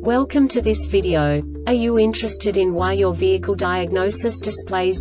Welcome to this video. Are you interested in why your vehicle diagnosis displays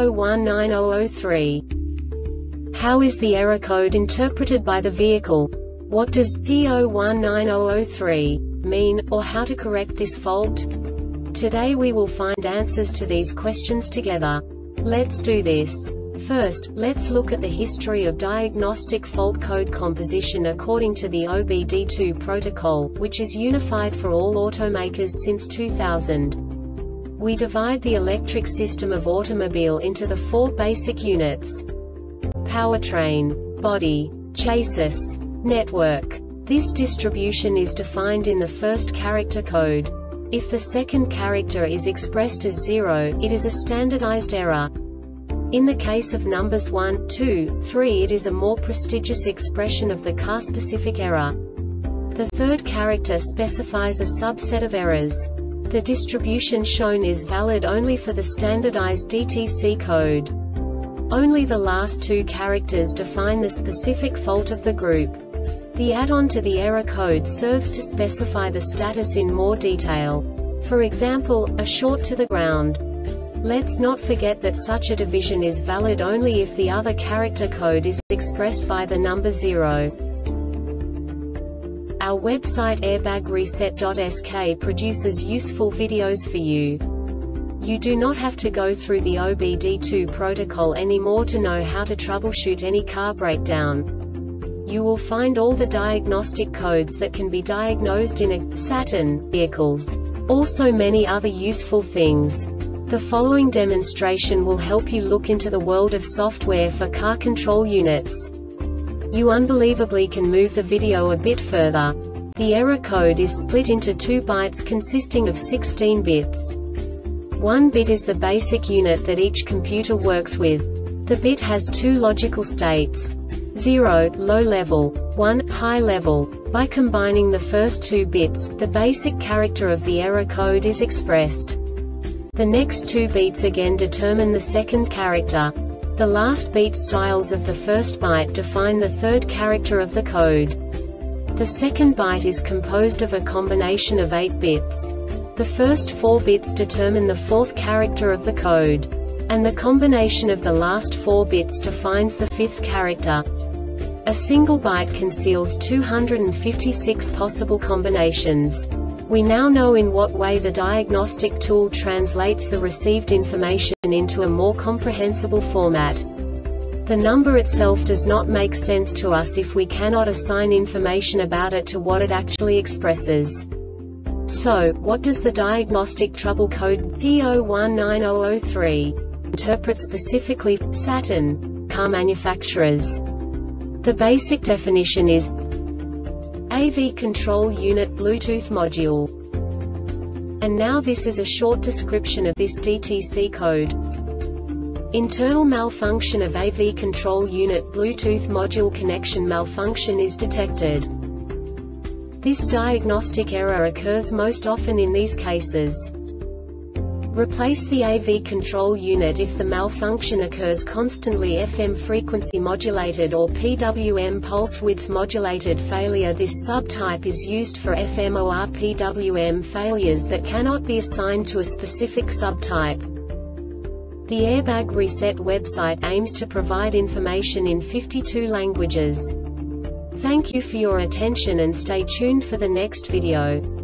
P019003? How is the error code interpreted by the vehicle? What does P019003 mean, or how to correct this fault? Today we will find answers to these questions together. Let's do this. First, let's look at the history of diagnostic fault code composition according to the OBD2 protocol, which is unified for all automakers since 2000. We divide the electric system of automobile into the four basic units: powertrain, body, chassis, network. This distribution is defined in the first character code. If the second character is expressed as 0, it is a standardized error. In the case of numbers 1, 2, 3, it is a more prestigious expression of the car-specific error. The third character specifies a subset of errors. The distribution shown is valid only for the standardized DTC code. Only the last two characters define the specific fault of the group. The add-on to the error code serves to specify the status in more detail. For example, a short to the ground. Let's not forget that such a division is valid only if the other character code is expressed by the number 0. Our website airbagreset.sk produces useful videos for you. You do not have to go through the OBD2 protocol anymore to know how to troubleshoot any car breakdown. You will find all the diagnostic codes that can be diagnosed in a Saturn vehicles. Also many other useful things. The following demonstration will help you look into the world of software for car control units. You unbelievably can move the video a bit further. The error code is split into 2 bytes consisting of 16 bits. 1 bit is the basic unit that each computer works with. The bit has 2 logical states: 0, low level, 1, high level. By combining the first 2 bits, the basic character of the error code is expressed. The next 2 beats again determine the second character. The last beat styles of the first byte define the third character of the code. The second byte is composed of a combination of 8 bits. The first 4 bits determine the fourth character of the code. And the combination of the last 4 bits defines the fifth character. A single byte conceals 256 possible combinations. We now know in what way the diagnostic tool translates the received information into a more comprehensible format. The number itself does not make sense to us if we cannot assign information about it to what it actually expresses. So, what does the diagnostic trouble code P019003 interpret specifically for Saturn car manufacturers? The basic definition is AV Control Unit Bluetooth Module. And now this is a short description of this DTC code. Internal malfunction of AV Control Unit Bluetooth Module connection malfunction is detected. This diagnostic error occurs most often in these cases. Replace the AV control unit if the malfunction occurs constantly. FM frequency modulated or PWM pulse width modulated failure. This subtype is used for FM or PWM failures that cannot be assigned to a specific subtype. The Airbag Reset website aims to provide information in 52 languages. Thank you for your attention and stay tuned for the next video.